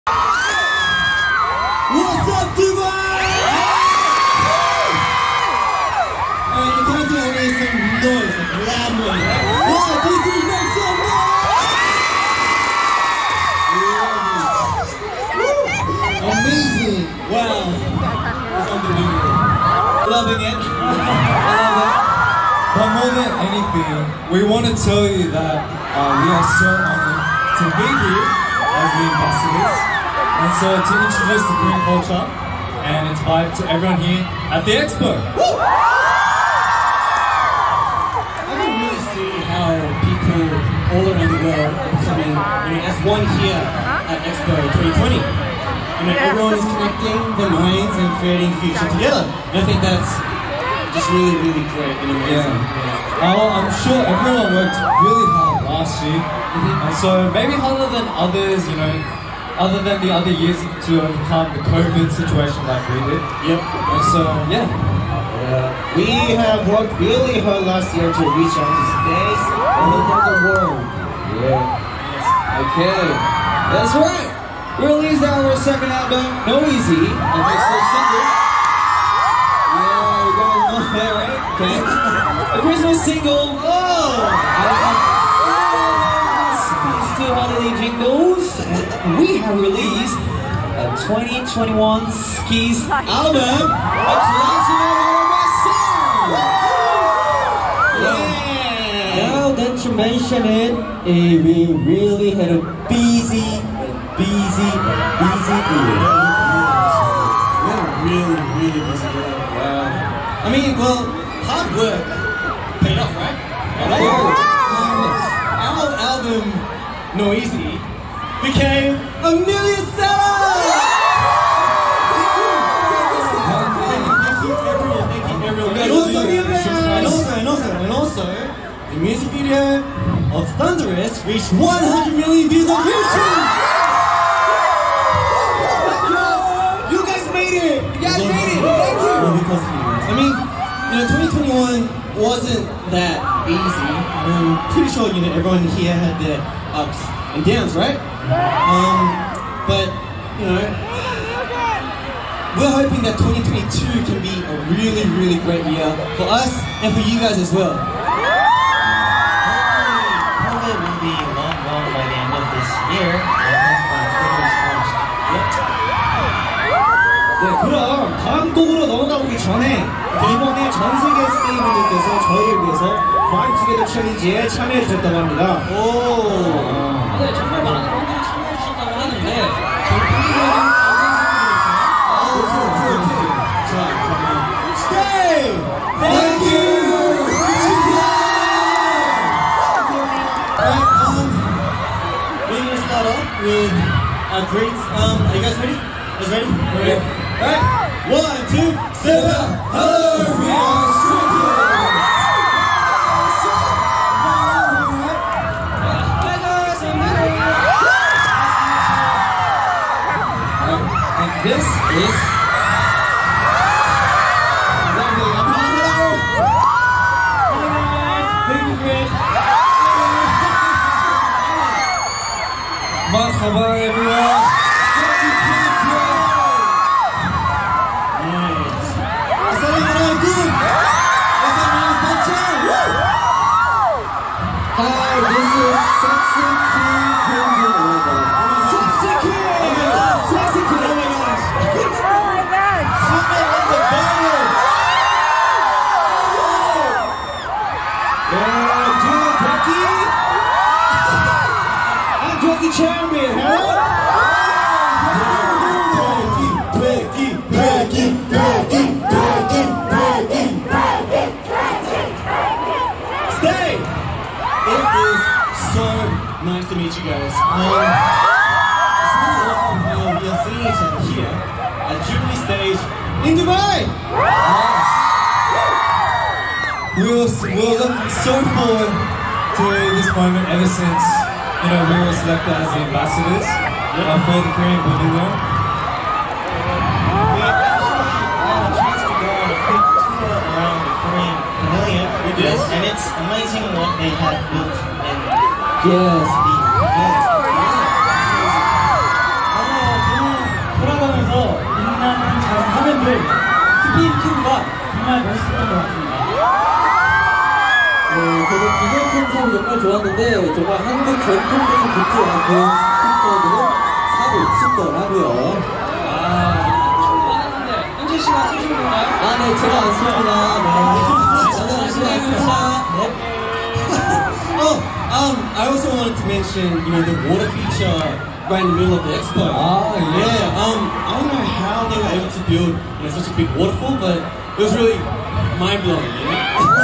What's up, Dubai? Alright, you guys are making some noise, like loud noise, right? 1, 2, 3, make some noise! Amazing! Wow! It's unbelievable. Loving it. I love it. But more than anything, we want to tell you that we are so honored to be here as the ambassadors, and so to introduce the Korean culture and invite to everyone here at the Expo. I can really see how people all around the world are becoming, as one here at Expo 2020. Everyone is connecting their minds and creating the future together. And I think that's just really, really great and amazing. I'm sure everyone worked really hard last year, and so maybe harder than others, other than the other years to overcome the COVID situation like we did. Yep. And so, we have worked really hard last year to reach out to states all over the world. Okay, that's right. We released our second album, No Easy, and it's the single. You guys know that, right? Okay. The Christmas single. Still holiday jingles. We have released a 2021 Skis album. Now that you mention it, we really had a busy year. Really, really busy year. Wow. I mean, well, hard work paid off, right? Our album, No Easy, became a million seller! Thank you everyone. And also, the music video of Thunderous reached 100 million views on YouTube! You guys made it! Thank you! Because of you guys. I mean, 2021 wasn't that easy. I'm pretty sure, everyone here had their ups and downs, right? But, we're hoping that 2022 can be a really, really great year for us and for you guys as well. Hopefully it will be long gone by the end of this year. Fingers crossed. 네, 그럼 다음 곡으로 넘어가기 전에 이번에 전 세계 스테이분들께서 저희를 위해서 Vibe Together 챌린지에 참여해 주셨다고 합니다. 네, 정말 많은 분들이 참여해 주셨다고 하는데 저희 Stay! Thank you! We're gonna start off with our greats. Are you guys ready? Ready? Alright, 1, 2, 7, hello, we are And this is Marhaba everyone. Hi, this is Sexy King Pinguono. Sexy King! Sexy King! Oh my gosh! Super on the bottom! Dude, Becky! I'm Becky Champion, huh? Becky! Stay! It is so nice to meet you guys. It's really awesome how we are seeing each other here at Jubilee Stage in Dubai! We were looking so forward to this moment ever since we were selected as the ambassadors for the Korean Pavilion. We actually had a chance to go on a quick tour around the Korean Pavilion. We did. And it's amazing what they have built and Yes. the 좋았는데 정말 한국 전통적인 굿즈와 귀여운 스티커들을 사고 싶더라고요. 현재 씨가 쓰시는 건가요? 네, 제가 안 씁니다. 네. 저는 안 씁니다. 네. I also wanted to mention, the water feature right in the middle of the expo. Yeah. I don't know how they were able to build, such a big waterfall, but it was really mind blowing.